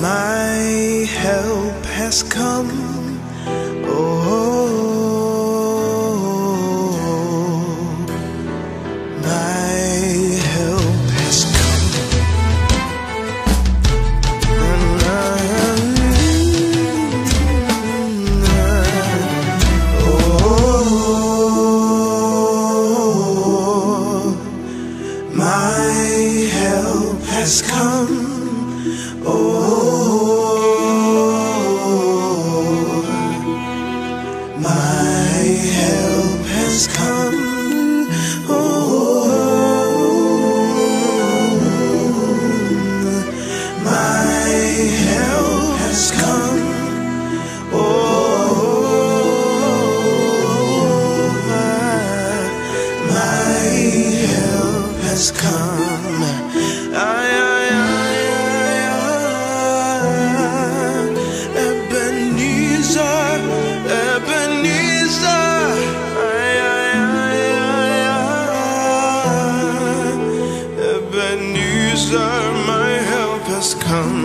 My help has come. Oh, my help has come. Oh, my help has come. My help has come. My help has come. My help has come. Ebenezer, Ebenezer, Ebenezer, my help has come.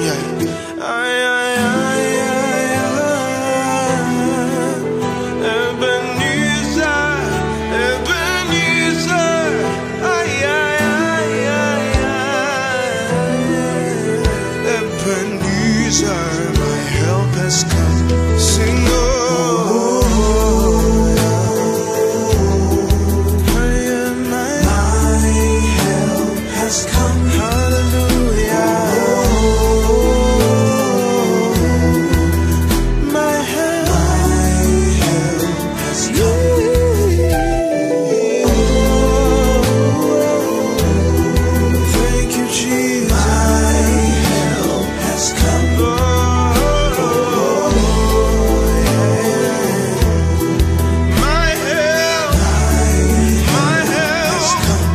Ebenezer, Ebenezer, Ebenezer, my help has come. Sing, come, hallelujah. My help has come. Thank you, Jesus. My help has come. My help has come.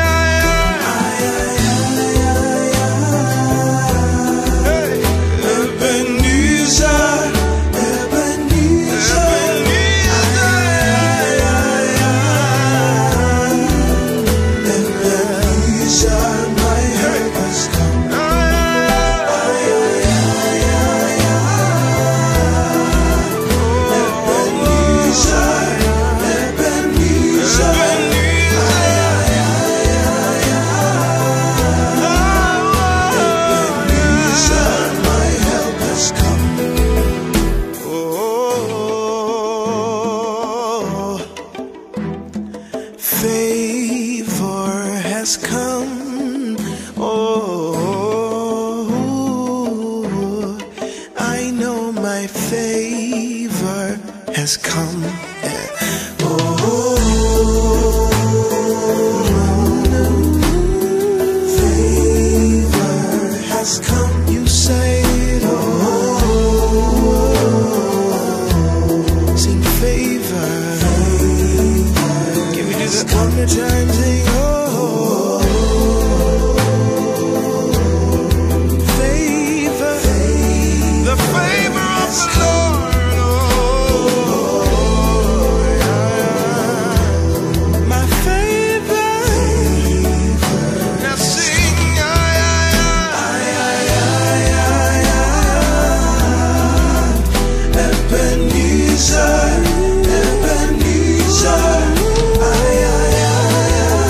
Favor has come. Oh, I know my favor has come. Favor has come. You say it. Sing favor. Can we do that one more time? Sing, favor, the favor of the Lord. My favor. Now sing, Ebenezer, Ebenezer.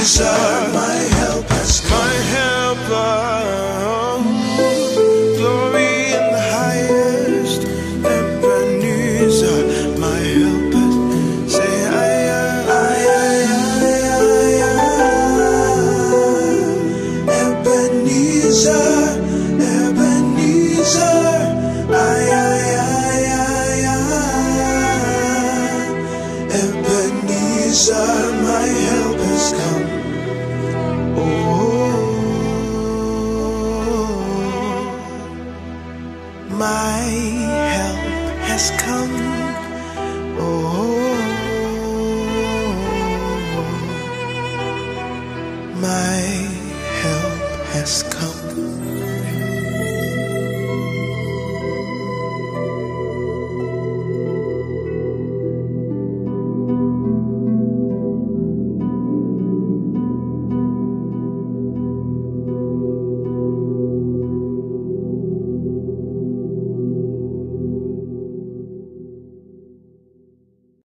Ebenezer, my help has come. My helper, glory in the highest. Ebenezer, my helper. Say Ebenezer, Ebenezer, Ebenezer, my help has come. Oh, my help has come. Oh, my help has come.